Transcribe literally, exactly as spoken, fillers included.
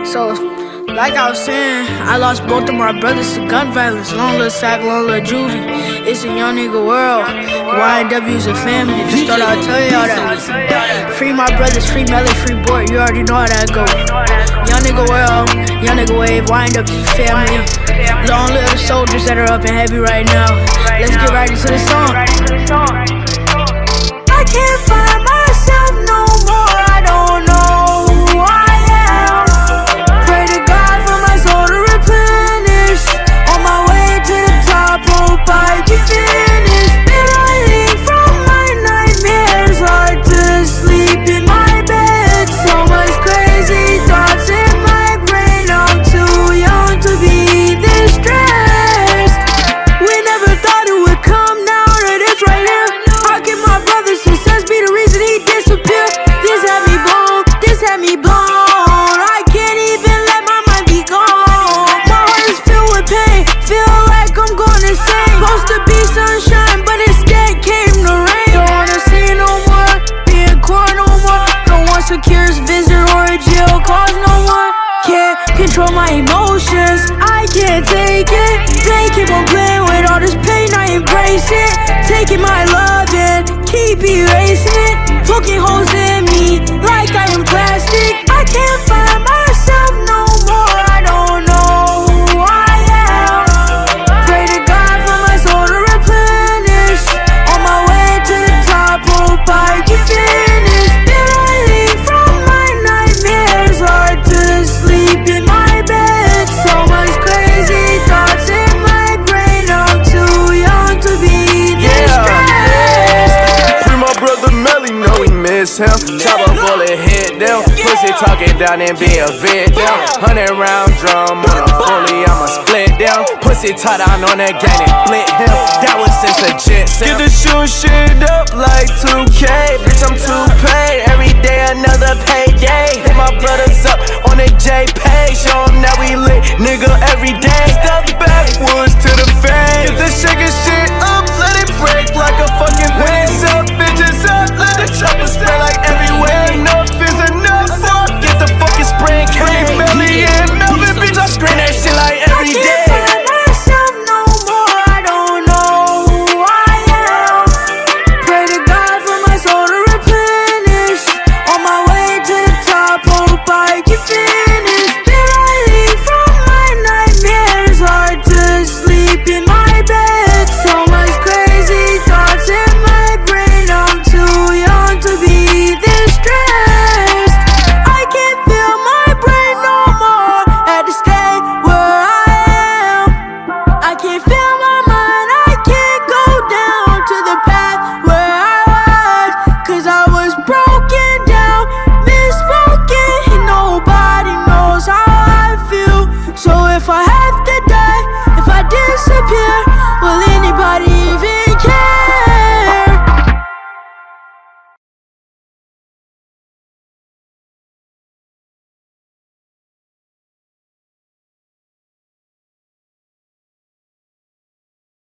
So, like I was saying, I lost both of my brothers to gun violence. Long little sack, long little Juvy. It's a young nigga world. Y N W's a family. Just thought I'd tell y'all that. Free my brothers, free Melly, free Bort. You already know how that go. Young nigga world, young nigga wave. Y N W's a family. Long little soldiers that are up and heavy right now. Let's get right into the song. I can't find myself no more. I don't know who I am. Pray to God for my soul to replenish. On my way to the top, hope I can finish. Been hiding from my nightmares, hard to sleep in my bed. So much crazy thoughts in my brain. I'm too young to be this stressed. We never thought it would come down to this right here. How can my brother's success be the reason he disappeared? This had me blown, this had me blown. I can't even let my mind be gone. My heart is filled with pain, feel like I'm going insane. Supposed to be sunshine, but instead came the rain. Don't wanna see no more, be in court no more. Don't want secures visit or a jail cause no more. Can't control my emotions, I can't take it. They keep on playing with all this pain, I embrace it. Taking my love and keep erasing it. Poking holes in me like I am plastic. I can't find myself no more. I don't know who I am. Pray to God for my soul to replenish. On my way to the top, hope I can finish. Been hiding from my nightmares, hard to sleep in my bed. So much crazy thoughts in my brain. I'm too young to be this stressed. Free my brother Melly, know we miss him. Chop a bullet head down, pussy talking down and be a vid down. Hundred round drum on a fully, I'ma split down. Pussy tie down on that gang and split him. That was since a jet set. Get the shoe shit up like two K, bitch I'm too paid. Every day another payday. Hit my brothers up on the J page, show 'em that we lit, nigga every day.